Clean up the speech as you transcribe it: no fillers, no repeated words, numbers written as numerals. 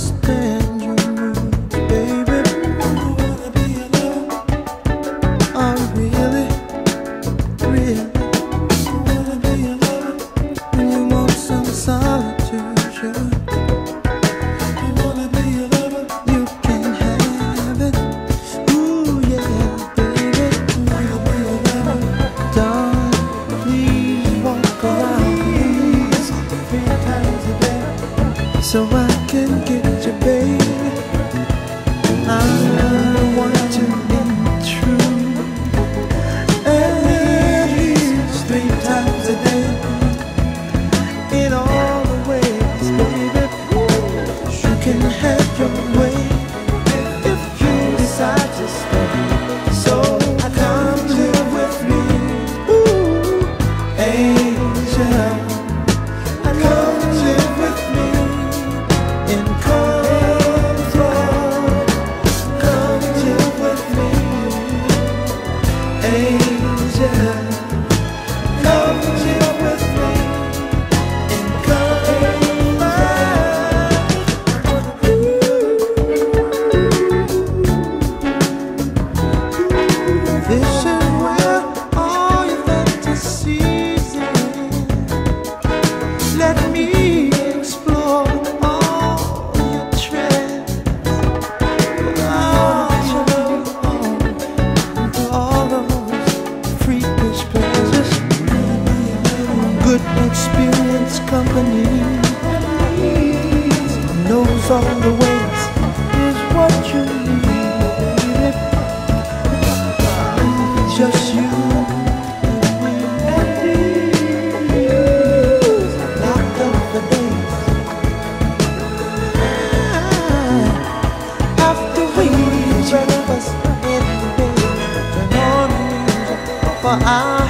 understand your mood, baby. I wanna be a lover. I really, really wanna be a lover. When you want some solitude, sure. I wanna be a lover. You can have it. Ooh yeah, baby. I wanna be a lover. Darling, please walk around 3 times a day, so I can get you, baby. I want to be true, at least 3 times a day, in all the ways, baby. You can have your way if you decide to stay. So come live with me, ooh, angel. Come live with me in comfort. Come live with me, angel. Come live with me in comfort. This is where all your fantasies end. Let me explore all your trends. All those freakish pleasures. Good experience company knows all the ways is what you need, baby. Just you and me. Lock up the days after we breakfast in the bed. Turn on the music for hours.